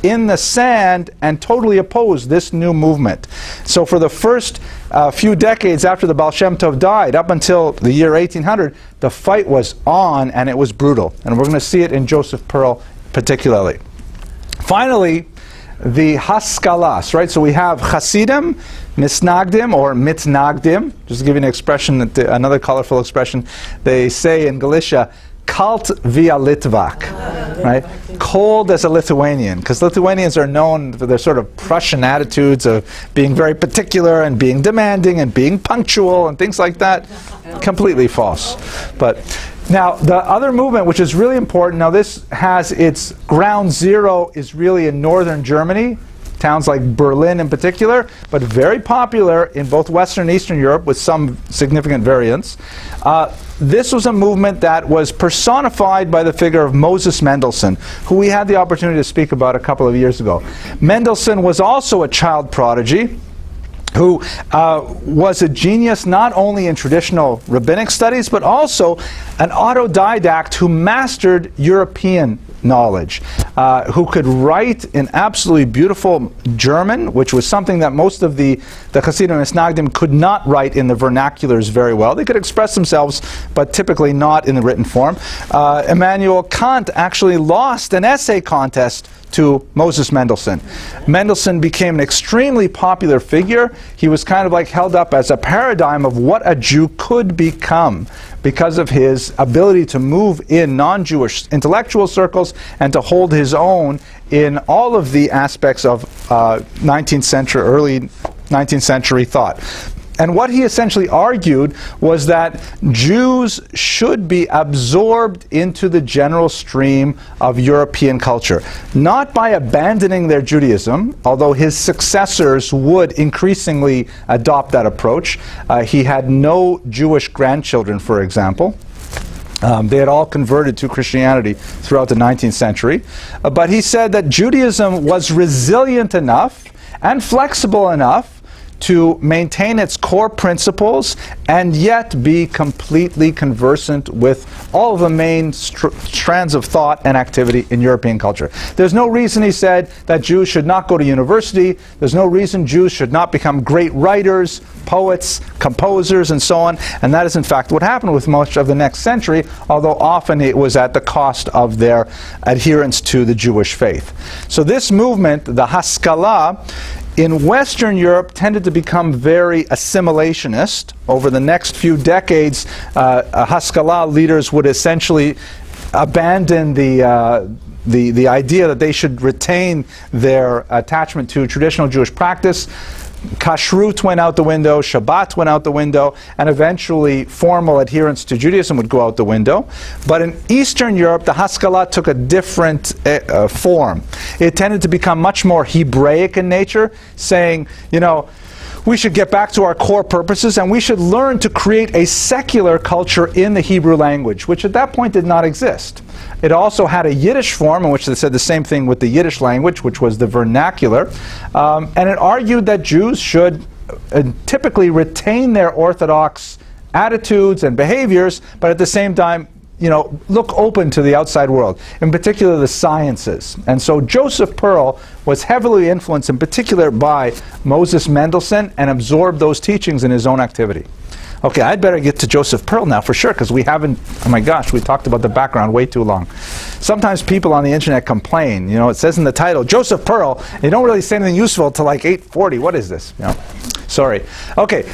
in the sand and totally opposed this new movement. So for the first uh, few decades after the Baal Shem Tov died, up until the year eighteen hundred, the fight was on and it was brutal. And we're going to see it in Joseph Perl particularly. Finally, the Haskalas, right? So we have Hasidim, Misnagdim, or Mitnagdim. Just to give you an expression, that the, another colorful expression, they say in Galicia, Kalt via Litvak, right? Cold as a Lithuanian, because Lithuanians are known for their sort of Prussian attitudes of being very particular and being demanding and being punctual and things like that. Completely false. But now the other movement, which is really important, now this has its ground zero is really in northern Germany, towns like Berlin in particular, but very popular in both Western and Eastern Europe with some significant variants. Uh, this was a movement that was personified by the figure of Moses Mendelssohn, who we had the opportunity to speak about a couple of years ago. Mendelssohn was also a child prodigy who uh, was a genius not only in traditional rabbinic studies, but also an autodidact who mastered European knowledge, uh, who could write in absolutely beautiful German, which was something that most of the, the Hasidim and Misnagdim could not write in the vernaculars very well. They could express themselves, but typically not in the written form. Uh, Immanuel Kant actually lost an essay contest to Moses Mendelssohn. Mendelssohn became an extremely popular figure. He was kind of like held up as a paradigm of what a Jew could become because of his ability to move in non-Jewish intellectual circles and to hold his own in all of the aspects of uh, nineteenth century, early nineteenth century thought. And what he essentially argued was that Jews should be absorbed into the general stream of European culture, not by abandoning their Judaism, although his successors would increasingly adopt that approach. Uh, he had no Jewish grandchildren, for example. Um, they had all converted to Christianity throughout the nineteenth century. Uh, but he said that Judaism was resilient enough and flexible enough to maintain its core principles and yet be completely conversant with all of the main str strands of thought and activity in European culture. There's no reason, he said, that Jews should not go to university. There's no reason Jews should not become great writers, poets, composers, and so on. And that is, in fact, what happened with much of the next century, although often it was at the cost of their adherence to the Jewish faith. So this movement, the Haskalah, in Western Europe tended to become very assimilationist. Over the next few decades, uh, Haskalah leaders would essentially abandon the, uh, the, the idea that they should retain their attachment to traditional Jewish practice. Kashrut went out the window, Shabbat went out the window, and eventually formal adherence to Judaism would go out the window. But in Eastern Europe, the Haskalah took a different uh, form. It tended to become much more Hebraic in nature, saying, you know, we should get back to our core purposes and we should learn to create a secular culture in the Hebrew language, which at that point did not exist. It also had a Yiddish form in which they said the same thing with the Yiddish language, which was the vernacular. Um, and it argued that Jews should uh, typically retain their Orthodox attitudes and behaviors, but at the same time, you know, look open to the outside world, in particular the sciences. And so Joseph Perl was heavily influenced in particular by Moses Mendelssohn and absorbed those teachings in his own activity. Okay, I'd better get to Joseph Perl now for sure, because we haven't, oh my gosh, we talked about the background way too long. Sometimes people on the internet complain, you know, it says in the title, Joseph Perl, and you don't really say anything useful until like eight forty. What is this? You know, sorry. Okay,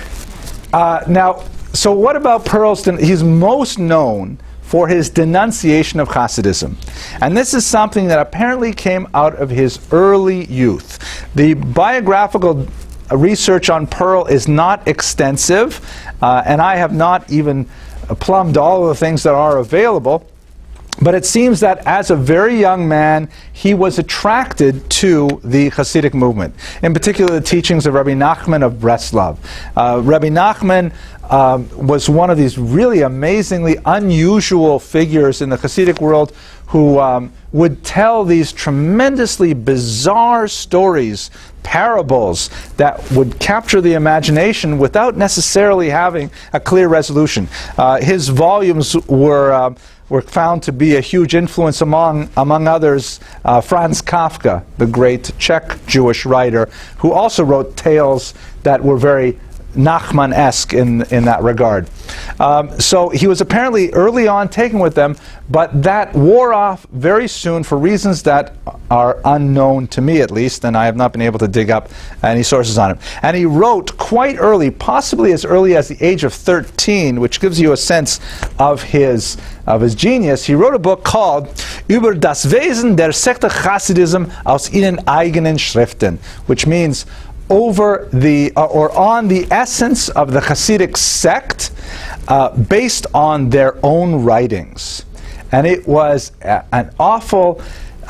uh, now, so what about Perl's, he's most known for his denunciation of Hasidism. And this is something that apparently came out of his early youth. The biographical research on Perl is not extensive, uh, and I have not even plumbed all of the things that are available. But it seems that as a very young man, he was attracted to the Hasidic movement, in particular the teachings of Rabbi Nachman of Breslov. Uh, Rabbi Nachman um, was one of these really amazingly unusual figures in the Hasidic world who um, would tell these tremendously bizarre stories, parables, that would capture the imagination without necessarily having a clear resolution. Uh, his volumes were uh, were found to be a huge influence among, among others, uh, Franz Kafka, the great Czech Jewish writer, who also wrote tales that were very Nachman-esque in, in that regard. Um, so he was apparently early on taken with them, but that wore off very soon for reasons that are unknown to me, at least, and I have not been able to dig up any sources on him. And he wrote quite early, possibly as early as the age of thirteen, which gives you a sense of his, of his genius. He wrote a book called Über das Wesen der Sekte Hasidism aus ihren eigenen Schriften, which means over the, uh, or on the essence of the Hasidic sect uh, based on their own writings. And it was a, an awful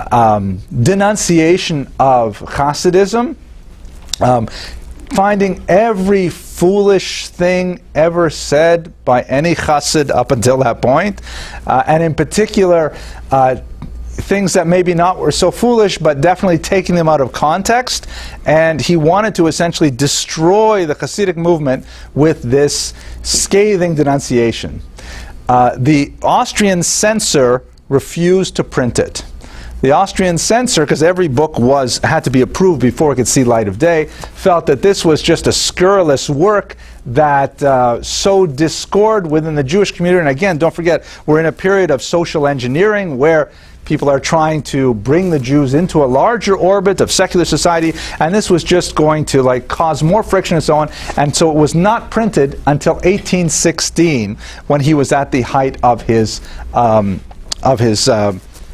um, denunciation of Hasidism, um, finding every foolish thing ever said by any Hasid up until that point, uh, and in particular, uh, things that maybe not were so foolish, but definitely taking them out of context. And he wanted to essentially destroy the Hasidic movement with this scathing denunciation. Uh, the Austrian censor refused to print it. The Austrian censor, because every book was had to be approved before it could see light of day, felt that this was just a scurrilous work that uh, sowed discord within the Jewish community. And again, don't forget, we're in a period of social engineering where people are trying to bring the Jews into a larger orbit of secular society, and this was just going to like cause more friction and so on. And so it was not printed until eighteen sixteen, when he was at the height of his um, of his uh,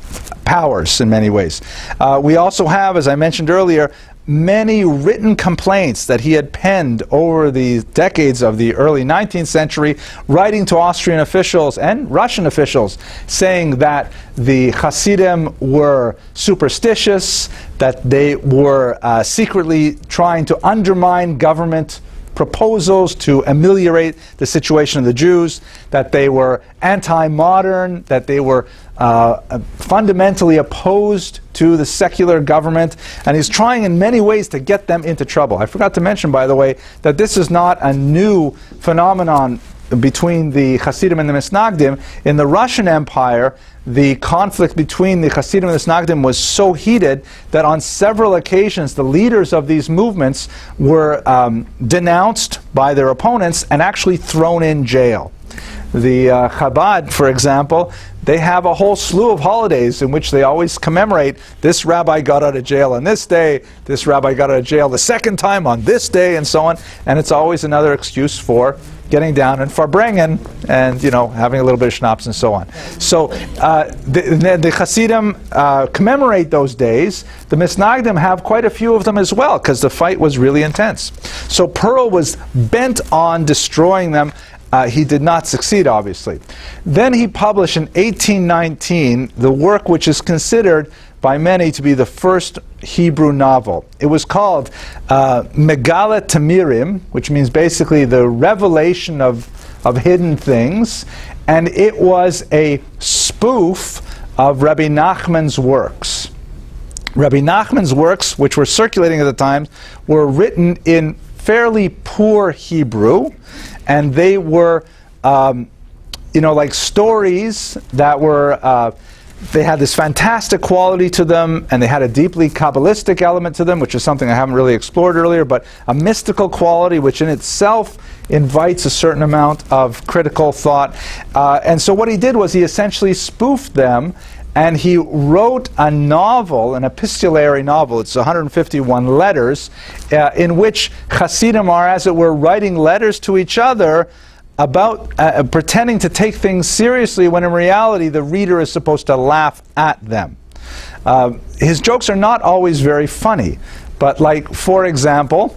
powers in many ways. Uh, we also have, as I mentioned earlier, many written complaints that he had penned over the decades of the early nineteenth century, writing to Austrian officials and Russian officials, saying that the Hasidim were superstitious, that they were uh, secretly trying to undermine government proposals to ameliorate the situation of the Jews, that they were anti-modern, that they were uh, fundamentally opposed to the secular government, and he's trying in many ways to get them into trouble. I forgot to mention, by the way, that this is not a new phenomenon between the Hasidim and the Misnagdim. In the Russian Empire, the conflict between the Hasidim and the Misnagdim was so heated that on several occasions the leaders of these movements were um, denounced by their opponents and actually thrown in jail. The uh, Chabad, for example, they have a whole slew of holidays in which they always commemorate this rabbi got out of jail on this day, this rabbi got out of jail the second time on this day, and so on. And it's always another excuse for getting down and farbrengen and, you know, having a little bit of schnapps and so on. So uh, the, the, the Hasidim uh, commemorate those days. The Misnagdim have quite a few of them as well, because the fight was really intense. So Perl was bent on destroying them. Uh, he did not succeed, obviously. Then he published in eighteen nineteen the work which is considered by many to be the first Hebrew novel. It was called uh, Megala Tamirim, which means basically the revelation of, of hidden things, and it was a spoof of Rabbi Nachman's works. Rabbi Nachman's works, which were circulating at the time, were written in fairly poor Hebrew, and they were, um, you know, like stories that were, uh, they had this fantastic quality to them, and they had a deeply Kabbalistic element to them, which is something I haven't really explored earlier, but a mystical quality which in itself invites a certain amount of critical thought. Uh, and so what he did was he essentially spoofed them, and he wrote a novel, an epistolary novel, it's one hundred fifty-one letters, uh, in which Hasidim are, as it were, writing letters to each other about uh, pretending to take things seriously, when in reality the reader is supposed to laugh at them. Uh, his jokes are not always very funny, but like, for example,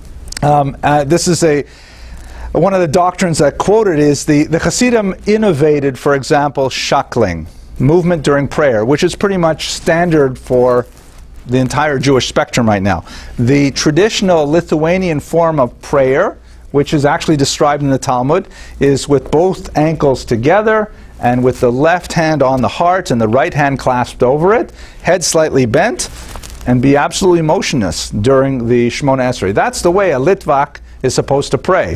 um, uh, this is a one of the doctrines that quoted is the, the Hasidim innovated, for example, shackling, movement during prayer, which is pretty much standard for the entire Jewish spectrum right now. The traditional Lithuanian form of prayer, which is actually described in the Talmud, is with both ankles together and with the left hand on the heart and the right hand clasped over it, head slightly bent, and be absolutely motionless during the Shemona Esrei. That's the way a Litvak is supposed to pray.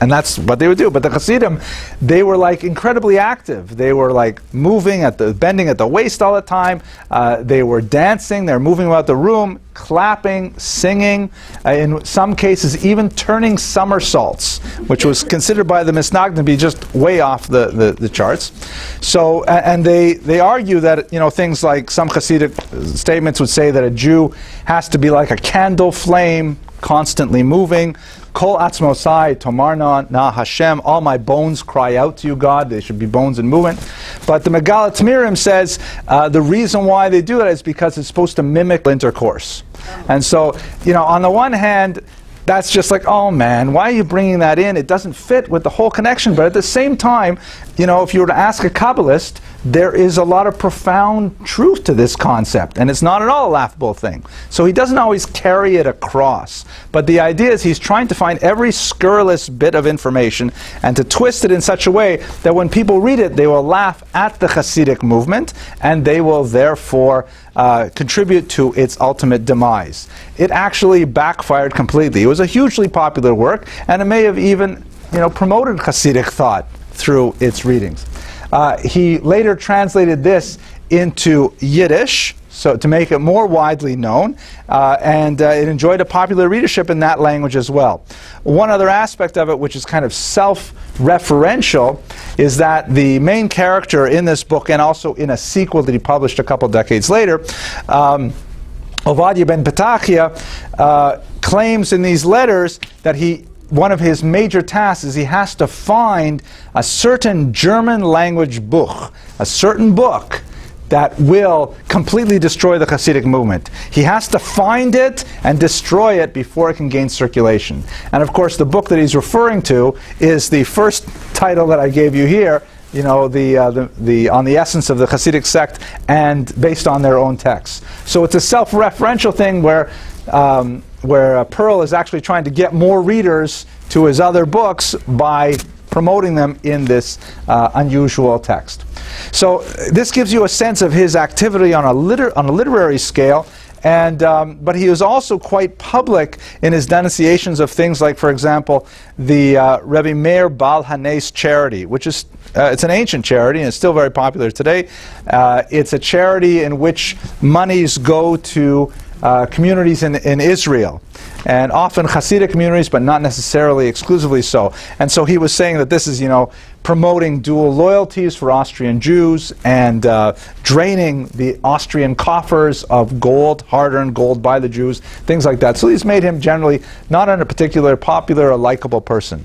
and that's what they would do. But the Hasidim, they were like incredibly active. They were like moving at the, bending at the waist all the time. Uh, they were dancing. They're moving about the room, clapping, singing. Uh, in some cases, even turning somersaults, which was considered by the Misnagdim to be just way off the, the, the charts. So, and they they argue that, you know, things like some Hasidic statements would say that a Jew has to be like a candle flame, constantly moving. Kol atzmosai tomarna na Hashem. All my bones cry out to you, God. They should be bones in movement. But the Megalat Mirim says uh, the reason why they do that is because it's supposed to mimic intercourse. And so, you know, on the one hand, that's just like, oh man, why are you bringing that in? It doesn't fit with the whole connection. But at the same time, you know, if you were to ask a Kabbalist, there is a lot of profound truth to this concept, and it's not at all a laughable thing. So he doesn't always carry it across. But the idea is he's trying to find every scurrilous bit of information and to twist it in such a way that when people read it, they will laugh at the Hasidic movement, and they will therefore uh, contribute to its ultimate demise. It actually backfired completely. It was a hugely popular work, and it may have even, you know, promoted Hasidic thought through its readings. Uh, he later translated this into Yiddish, so to make it more widely known, uh, and uh, it enjoyed a popular readership in that language as well. One other aspect of it, which is kind of self-referential, is that the main character in this book, and also in a sequel that he published a couple decades later, um, Ovadia ben Petachia, uh, claims in these letters that he one of his major tasks is he has to find a certain German language book, a certain book that will completely destroy the Hasidic movement. He has to find it and destroy it before it can gain circulation. And of course, the book that he's referring to is the first title that I gave you here, you know, the, uh, the, the, on the essence of the Hasidic sect, and based on their own texts. So it's a self-referential thing where um, where uh, Perl is actually trying to get more readers to his other books by promoting them in this uh, unusual text. So uh, this gives you a sense of his activity on a, liter on a literary scale, and, um, but he was also quite public in his denunciations of things like, for example, the uh, Rebbe Meir Baal Hanes charity, which is uh, it's an ancient charity and it's still very popular today. Uh, it's a charity in which monies go to Uh, communities in, in Israel, and often Hasidic communities, but not necessarily exclusively so. And so he was saying that this is, you know, promoting dual loyalties for Austrian Jews and uh, draining the Austrian coffers of gold, hard-earned gold by the Jews, things like that. So these made him generally not in a particular popular or likable person.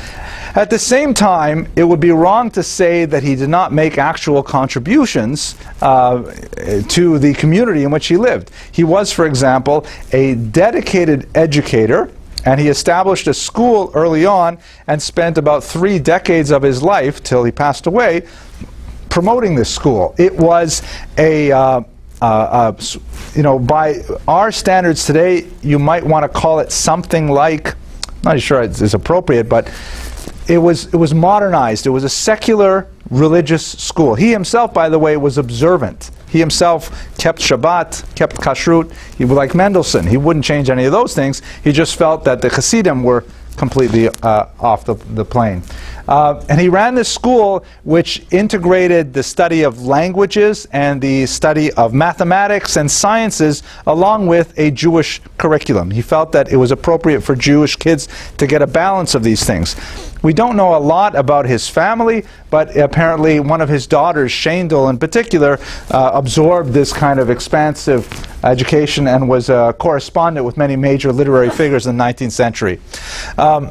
At the same time, it would be wrong to say that he did not make actual contributions uh, to the community in which he lived. He was, for example, a dedicated educator, and he established a school early on and spent about three decades of his life, till he passed away, promoting this school. It was a uh, Uh, uh, you know, by our standards today, you might want to call it something like, I'm not sure it's, it's appropriate, but it was, it was modernized. It was a secular religious school. He himself, by the way, was observant. He himself kept Shabbat, kept Kashrut. He was like Mendelssohn. He wouldn't change any of those things. He just felt that the Hasidim were completely uh, off the, the plane. Uh, and he ran this school which integrated the study of languages and the study of mathematics and sciences along with a Jewish curriculum. He felt that it was appropriate for Jewish kids to get a balance of these things. We don't know a lot about his family, but apparently one of his daughters, Shendel in particular, uh, absorbed this kind of expansive education and was a correspondent with many major literary figures in the nineteenth century. Um,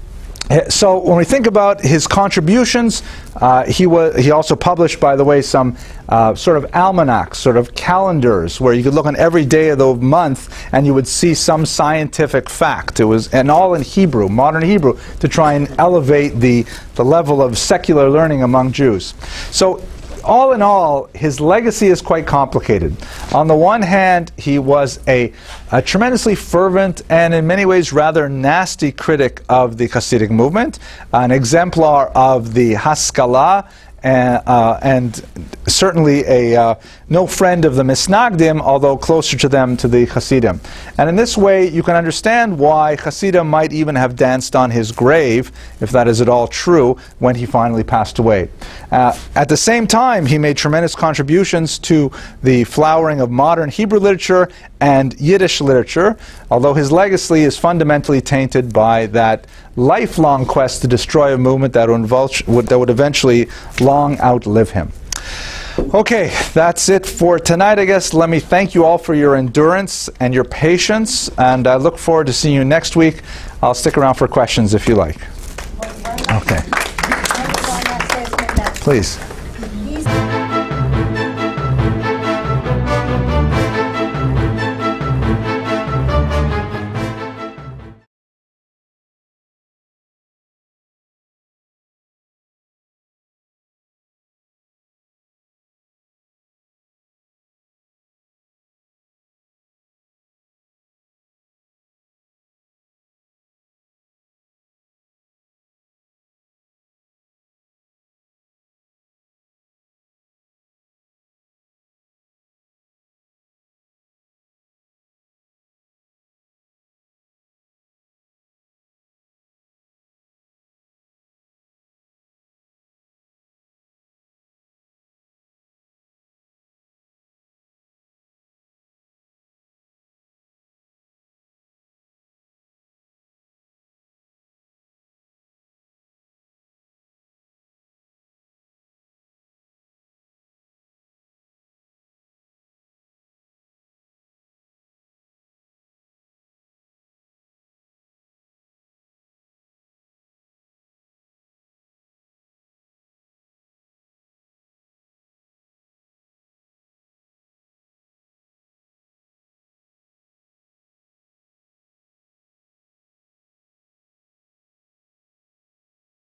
So when we think about his contributions, uh, he was he also published, by the way, some uh, sort of almanacs, sort of calendars, where you could look on every day of the month and you would see some scientific fact. It was, and all in Hebrew, modern Hebrew, to try and elevate the the level of secular learning among Jews. So, all in all, his legacy is quite complicated. On the one hand, he was a, a tremendously fervent and in many ways rather nasty critic of the Hasidic movement, an exemplar of the Haskalah and, uh, and certainly a uh, no friend of the Misnagdim, although closer to them to the Hasidim. And in this way, you can understand why Hasidim might even have danced on his grave, if that is at all true, when he finally passed away. Uh, at the same time, he made tremendous contributions to the flowering of modern Hebrew literature and Yiddish literature, although his legacy is fundamentally tainted by that lifelong quest to destroy a movement that would, that would eventually long outlive him. Okay, that's it for tonight, I guess. Let me thank you all for your endurance and your patience, and I look forward to seeing you next week. I'll stick around for questions if you like. Okay. Please.